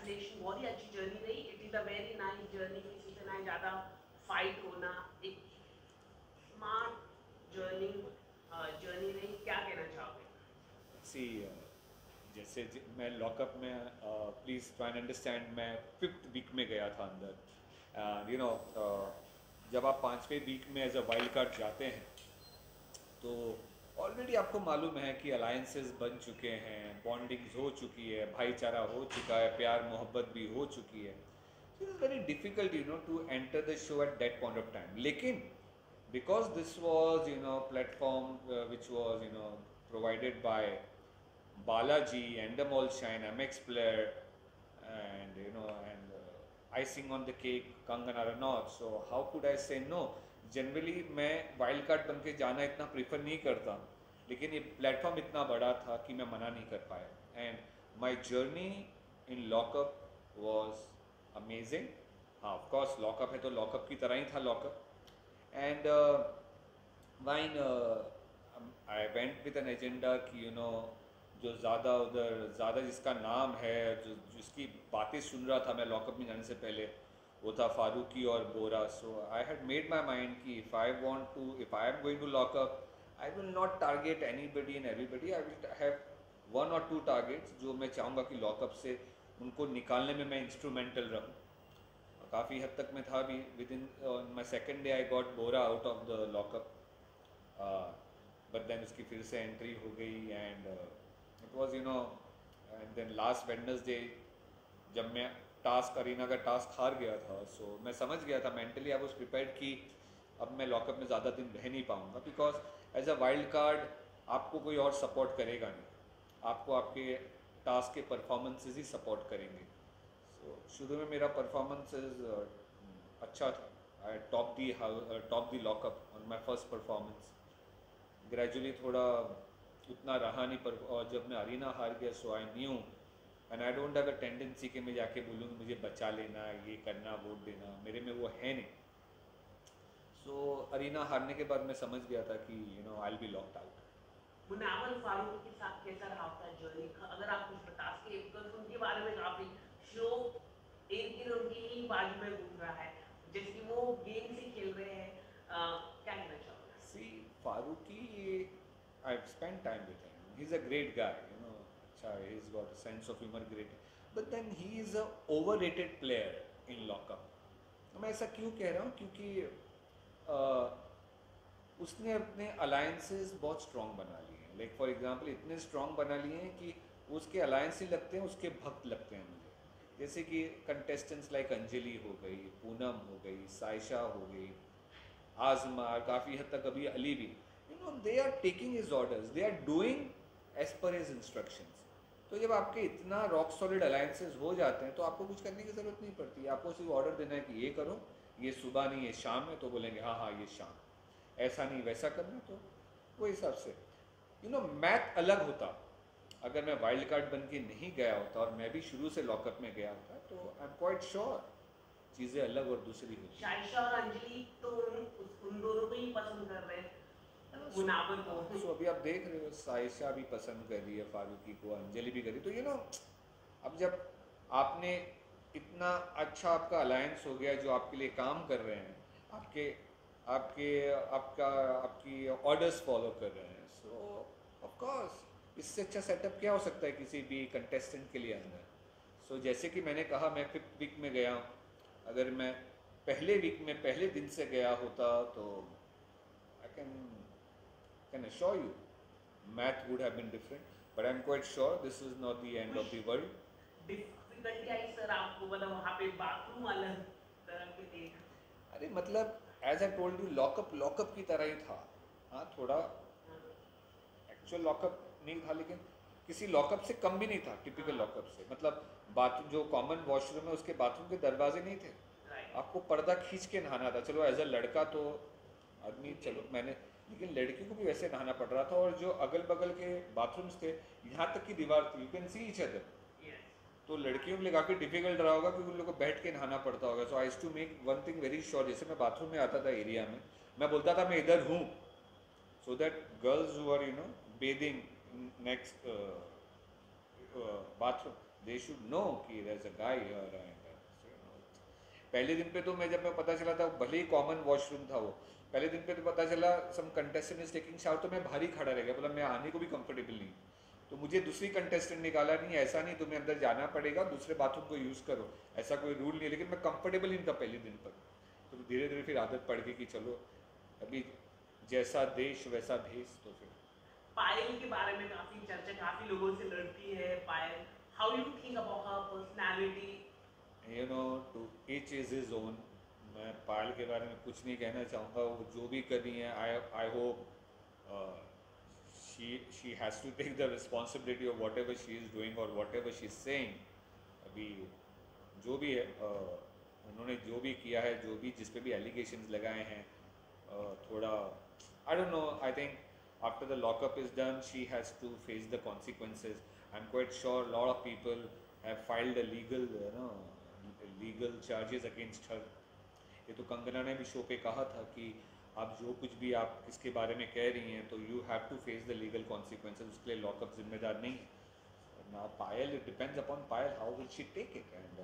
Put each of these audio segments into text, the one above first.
Congratulation, बहुत ही अच्छी journey रही। It is a very nice journey, किसी से ना ज़्यादा फाइट होना, एक स्मार्ट जर्नी जर्नी रही। क्या कहना चाहोगे? सी जैसे मैं लॉकअप में, प्लीज़ ट्राई एंड अंडरस्टैंड, मैं 5th वीक में गया था अंदर। यू नो, जब आप 5वें वीक में एज अ वाइल्ड कार्ड जाते हैं तो ऑलरेडी आपको मालूम है कि अलायंसेस बन चुके हैं, बॉन्डिंग्स हो चुकी है, भाईचारा हो चुका है, प्यार मोहब्बत भी हो चुकी है। So it's very difficult to enter the show at that point of time. लेकिन because this was platform which was provided by Balaji, Endemol Shine, MX Player, and icing on the cake, Kangana Ranaut. So how could I say no? Generally मैं wild card बन के जाना इतना prefer नहीं करता, लेकिन ये प्लेटफॉर्म इतना बड़ा था कि मैं मना नहीं कर पाया। And my journey in lockup was amazing. हाँ, ऑफकोर्स लॉकअप है तो लॉकअप की तरह ही था lockup. And when I went with an agenda कि जो ज़्यादा उधर ज़्यादा जिसका नाम है, जो जिसकी बातें सुन रहा था मैं लॉकअप में जाने से पहले, वो था फारूकी और Bora. So I had made my mind कि if I am going to lockup, I will not target anybody and everybody, I will have 1 or 2 targets जो मैं चाहूँगा कि लॉकअप से उनको निकालने में मैं इंस्ट्रूमेंटल रहूँ। काफ़ी हद तक मैं था भी। Within my second day I got Bora out of the lockup, but then उसकी फिर से एंट्री हो गई। And it was and then last Wednesday जब मैं टास्क अरीना का टास्क हार गया था, सो मैं समझ गया था मेंटली, आई वॉज प्रिपेयर्ड कि अब मैं लॉकअप में ज़्यादा दिन रह नहीं पाऊँगा, because as a wild card आपको कोई और सपोर्ट करेगा नहीं, आपको आपके टास्क के परफॉर्मेंसेज ही सपोर्ट करेंगे। सो शुरू में मेरा परफॉर्मेंसेज अच्छा था। I top the lockup on my first performance. Gradually थोड़ा उतना रहा नहीं, पर और जब मैं अरीना हार गया, so I knew and I don't have a tendency कि मैं जाके बोलूँ कि मुझे बचा लेना, ये करना, वोट देना, मेरे में वो है नहीं। सो अरीना हारने के बाद मैं समझ गया था कि I will be locked out. Munawar Farooq के साथ कैसा रहा आपका जर्नी? अगर आप कुछ बता सके, बिकॉज उनके बारे में काफी शो एक दिन उनकी ही बाजू में घूम रहा है, जैसे कि वो गेम से खेल रहे हैं। क्या कहना चाहोगे? सी Farooqui, I've spent time with him. He's a great guy. अच्छा, he's got a sense of humor, great. But then he is a overrated player in lockup. मैं ऐसा क्यों कह रहा हूँ? क्योंकि उसने अपने अलायंसेस बहुत स्ट्रॉन्ग बना लिए हैं। लाइक फॉर एग्जांपल इतने स्ट्रॉन्ग बना लिए हैं कि उसके अलायंस ही लगते हैं, उसके भक्त लगते हैं मुझे। जैसे कि कंटेस्टेंट्स लाइक अंजलि हो गई, पूनम हो गई, साइशा हो गई, आजमा, काफ़ी हद तक अभी अली भी, they are taking his orders, they are doing as per his instructions. तो जब आपके इतना रॉक सॉलिड अलायंसेस हो जाते हैं तो आपको कुछ करने की ज़रूरत नहीं पड़ती। आपको सिर्फ ऑर्डर देना है कि ये करो, ये सुबह नहीं, ये शाम है, तो बोलेंगे हाँ हाँ ये शाम, ऐसा नहीं वैसा करना। तो वो हिसाब से मैथ अलग होता। अगर मैं वाइल्ड कार्ड बन के नहीं गया होता और मैं भी शुरू से लॉकअप में गया होता, तो आई एम क्वाइट श्योर चीज़ें अलग और दूसरी होती। शाइशा और अंजलि तो उन दोनों को ही पसंद कर रहे हैं, मुनावर को। सो अभी आप देख रहे हो, साइशा भी पसंद कर रही है फारूकी को, अंजलि भी कर रही, तो अब जब आपने इतना अच्छा आपका अलायंस हो गया जो आपके लिए काम कर रहे हैं, आपके आपके आपका आपकी ऑर्डर्स फॉलो कर रहे हैं, सो ऑफ कोर्स इससे अच्छा सेटअप क्या हो सकता है किसी भी कंटेस्टेंट के लिए अंदर। सो जैसे कि मैंने कहा, मैं 5th वीक में गया हूँ। अगर मैं पहले वीक में पहले दिन से गया होता तो I can assure you math would have been different, but I'm quite sure this is not the end कुछ of the world. डिफिकल्टी आई सर आपको, मतलब वहाँ पे बाथरूम अलग तरह के थे? अरे मतलब as I told you, lockup lockup की तरह ही था। हाँ, थोड़ा एक्चुअल लॉकअप नहीं था, लेकिन किसी लॉकअप से कम भी नहीं था, टिपिकल लॉकअप से। मतलब बाथरूम, जो कॉमन वॉशरूम है उसके बाथरूम के दरवाजे नहीं थे, राइट। आपको पर्दा खींच के नहाना था। चलो एज अ लड़का तो आदमी, चलो मैंने, लेकिन लड़की को भी वैसे नहाना पड़ रहा था। और जो अगल बगल के बाथरूम्स थे, यहाँ तक की दीवार थी, you can see each other. तो लड़कियों के लिए काफ़ी डिफिकल्ट रहा होगा क्योंकि उन लोगों को बैठ के नहाना पड़ता होगा। So I to make one thing very sure, जैसे मैं बाथरूम में आता था एरिया में, मैं बोलता था मैं इधर हूँ, so that girls who are bathing next bathroom. They should know कि there's a guy here and you know. पहले दिन पे तो जब मैं पता चला था, भले ही कॉमन वॉशरूम था वो, पहले दिन पे तो पता चला some contestant is taking shower, तो मैं बाहर ही खड़ा रह गया, बोला मैं आने को भी कंफर्टेबल नहीं, तो मुझे दूसरी कंटेस्टेंट निकाला, नहीं ऐसा नहीं तुम्हें अंदर जाना पड़ेगा, दूसरे बाथरूम को यूज़ करो, ऐसा कोई रूल नहीं है, लेकिन मैं कंफर्टेबल नहीं था पहले दिन पर, तो धीरे धीरे फिर आदत पड़ गई कि चलो अभी जैसा देश वैसा भेष, तो फिर पायल के बारे में काफी चर्चा, काफी लोगों से लड़ती है Payal, how you think about her personality? You know to each is his own. मैं पायल के बारे में कुछ नहीं कहना चाहूँगा, वो जो भी कर रही हैं, I hope she has to take the responsibility of whatever she is doing और whatever she is saying. अभी जो भी है उन्होंने जो भी किया है, जो भी जिस पे भी एलिगेशंस लगाए हैं, थोड़ा I don't know, I think after the lockup is done she has to face the consequences. I'm quite sure a lot of people have filed a legal charges against her. ये तो कंगना ने भी show पे कहा था कि आप जो कुछ भी आप किसके बारे में कह रही हैं तो you have to face the legal consequences, उसके लिए लॉकअप जिम्मेदार नहीं। ना Payal, it depends upon Payal how will she take it, and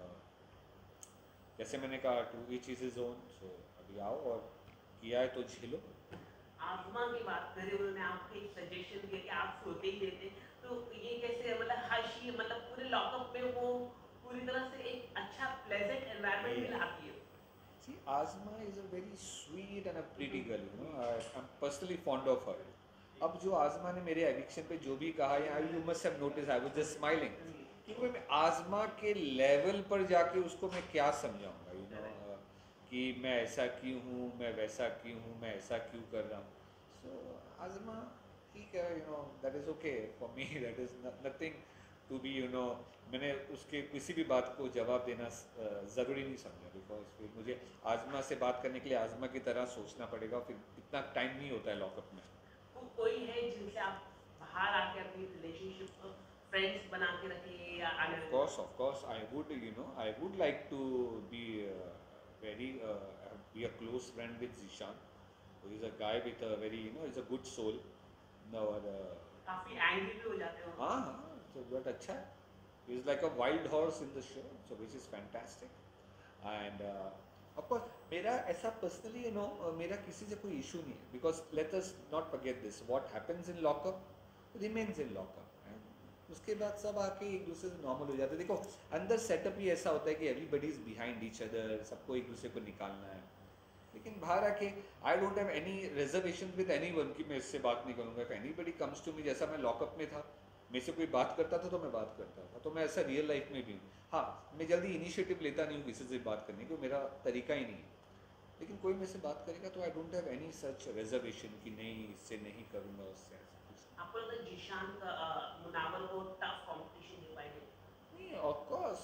जैसे मैंने कहा to each is his own. So अभी आओ और किया है तो झेलो। आज़मा की बात करें, उन्होंने आपको एक सजेशन दिया कि आप सोते ही रहते, तो ये कैसे, मतलब हर्षी, मतलब पूरे लॉकअप में वो पूरी तरह से एक अच्छा प्लेजेंट एनवायरनमेंट में लाती है। See, Azma is a very sweet and a pretty girl, you know. I'm personally fond of her. अब जो आज़मा ने मेरे एविक्शन पे जो भी कहा है, you must have notice I was just smiling, क्योंकि मैं आज़मा के लेवल पर जाके उसको मैं क्या समझाऊंगा, यू नो, कि मैं ऐसा क्यों हूँ, मैं वैसा क्यों हूँ, मैं ऐसा क्यों कर रहा हूँ। सो आज़मा ठीक है, you know, that is okay for me, that is nothing to be, you know, मैंने उसके किसी भी बात को जवाब देना ज़रूरी नहीं समझा, बिकॉज फिर मुझे आज़मा से बात करने के लिए आज़मा की तरह सोचना पड़ेगा, फिर इतना टाइम नहीं होता है लॉकअप में। तो कोई है जिनसे आप बाहर आके अपनी रिलेशनशिप फ्रेंड्स बना के रखे, या आने Of course, I would, you know, I would like to be very, be a close friend with Zishan, who is a guy with a very, you know, is a good soul. No, काफी angry भी हो जाते हो? हाँ, so but अच्छा है, he is like a wild horse in the show, so which is fantastic, and of course मेरा ऐसा personally, you know, मेरा किसी से कोई issue नहीं है, because let us not forget this, what happens in lockup remains in lockup, and उसके बाद सब आके एक दूसरे से नॉर्मल हो जाते हैं। देखो अंदर सेटअप ही ऐसा होता है कि everybody is behind each other, सबको एक दूसरे को निकालना है, लेकिन बाहर आके I don't have any reservation with anyone कि मैं इससे बात नहीं करूँगा। If anybody comes to me, जैसा मैं लॉकअप में था, मेरे से कोई बात करता था तो मैं बात करता था, तो मैं ऐसा रियल लाइफ में भी हूँ। हाँ, मैं जल्दी इनिशिएटिव लेता नहीं हूँ किसी से बात करने की, मेरा तरीका ही नहीं है, लेकिन कोई मेरे से बात करेगा तो I don't have any such reservation कि नहीं इससे नहीं करूँगा, उससे ऐसा कुछ आपको लगता है जीशान का मुनावर को टफ कंपटीशन दे पाएंगे? नहीं। Of course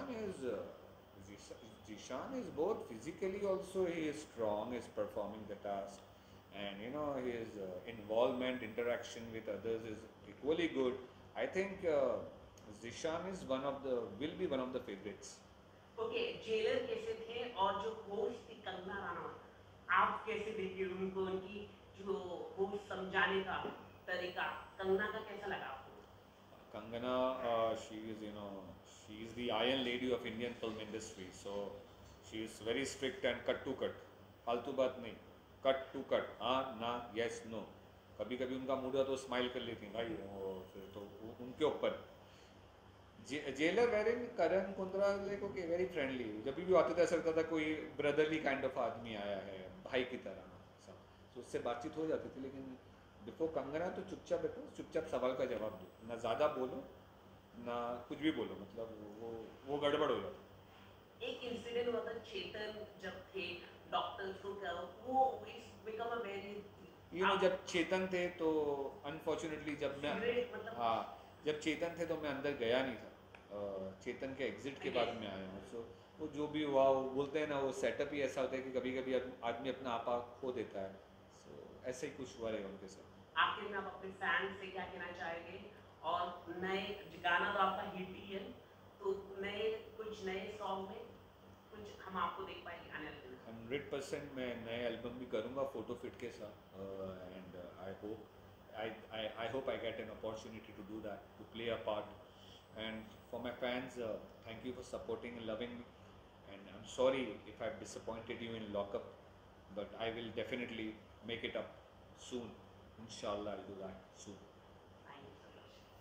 Zishan is both physically also he is strong, is performing the task, and you know his involvement, interaction with others is equally good. I think Zishan is will be one of the favorites. Okay, jailer कैसे थे, और जो host थी कंगना रनौत, आप कैसे देखिए उनको, उनकी जो होस्ट समझाने का तरीका कंगना का कैसा लगा आपको? Kangana, she is, you know, she is the iron lady of Indian film industry. So she is very strict and cut to cut. फालतू बात नहीं, कट टू कट, हाँ ना, यस नो। कभी कभी उनका मूड हुआ तो स्माइल कर लेती हैं भाई, वो फिर तो उनके ऊपर। जेलर वेरिन करण कुंद्रा को के वेरी फ्रेंडली, जब भी आते थे ऐसा लगता था कोई ब्रदरली काइंड ऑफ आदमी आया है, भाई की तरह सब, तो उससे बातचीत हो जाती थी। लेकिन बिफोर कंगना तो चुपचाप बैठो, चुपचाप सवाल का जवाब दो, ना ज़्यादा बोलो ना कुछ भी बोलो, मतलब वो गड़बड़ हो जाता। एक इंसिडेंट हुआ था, चेतन जब थे डॉक्टर थ्रू का, वो become a very, you know, जब चेतन थे तो अनफॉर्चुनेटली जब मैं, मतलब हाँ, जब चेतन थे तो मैं अंदर गया नहीं था, चेतन के एग्जिट के बाद में आया हूँ। सो वो जो भी हुआ, वो बोलते हैं ना, वो सेटअप ही ऐसा होता है कि कभी कभी आदमी अपना आपा खो देता है। सो ऐसे ही कुछ हुआ रहेगा उनके साथ। आखिर में आप अपने फैन से क्या कहना चाहेंगे, और नए गाना तो आपका हिट ही है, तो कुछ नए सॉन्ग में कुछ हम आपको देख पाएंगे आने वाले दिन? 100% मैं नए एल्बम भी करूँगा फोटो फिट के साथ, and I hope I get an opportunity to do that, to play a part, and my fans, thank you for supporting and loving me. And I'm sorry if I've disappointed you in lockup, but I will definitely make it up soon. Inshallah, I'll do that soon.